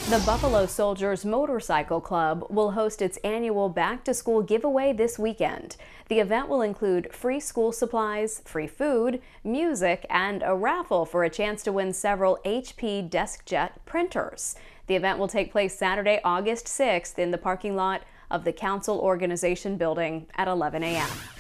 The Buffalo Soldiers Motorcycle Club will host its annual back-to-school giveaway this weekend. The event will include free school supplies, free food, music, and a raffle for a chance to win several HP DeskJet printers. The event will take place Saturday, August 6th in the parking lot of the Council Organization Building at 11 a.m.